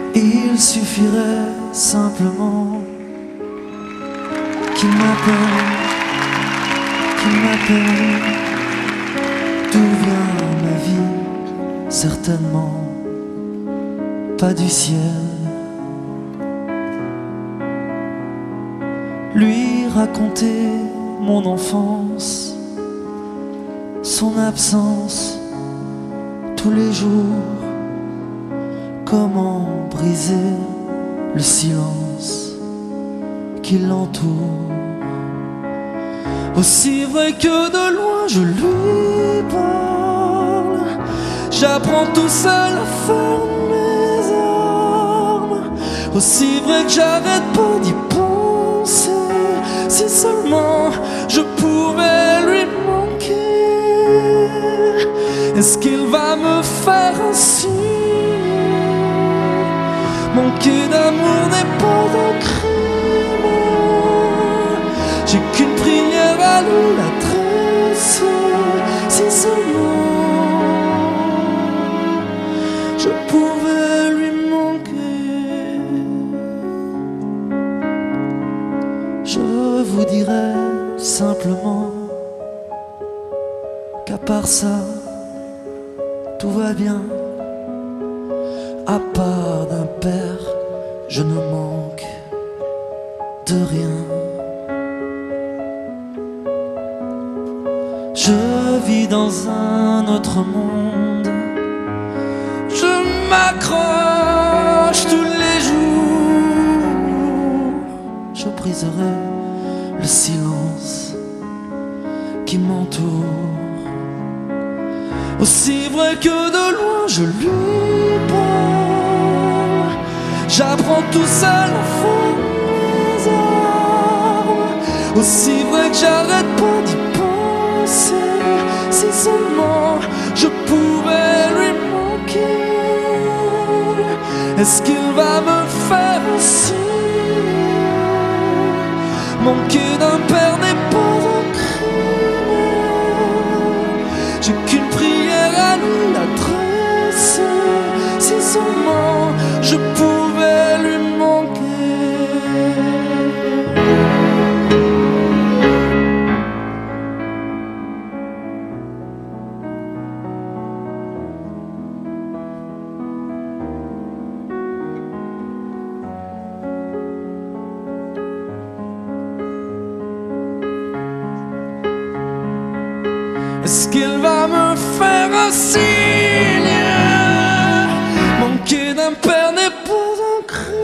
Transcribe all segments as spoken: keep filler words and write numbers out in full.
Il suffirait simplement qu'il m'appelle, qu'il m'appelle. D'où vient ma vie? Certainement pas du ciel. Lui raconter mon enfance, son absence tous les jours. Comment briser le silence qui l'entoure? Aussi vrai que de loin je lui parle, j'apprends tout seul à faire mes armes. Aussi vrai que j'arrête pas d'y penser. Si seulement je pouvais lui manquer, est-ce qu'il va me faire un signe? Manquer d'amour n'est pas un crime. J'ai qu'une prière à lui adresser. Si seulement je pouvais lui manquer, je vous dirais simplement qu'à part ça, tout va bien. À part d'un père, je ne manque de rien. Je vis dans un autre monde, je m'accroche tous les jours. Je briserai le silence qui m'entoure. Aussi vrai que de loin je lui parle, j'apprends tout seul à faire mes armes. Aussi vrai que j'arrête pas d'y penser. Si seulement je pouvais lui manquer, est-ce qu'il va me faire un signe? Manquer d'un père n'est pas un crime. J'ai qu'une prière à lui adresser. Si seulement je pouvais lui manquer. Est-ce qu'il va me faire un signe? Manquer d'un père n'est pas un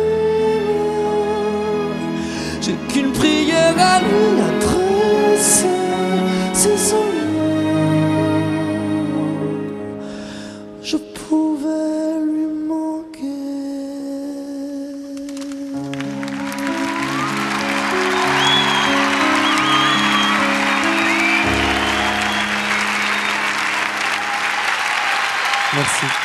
crime. J'ai qu'une prière à lui adresser. Si seulement je pouvais lui manquer. Merci.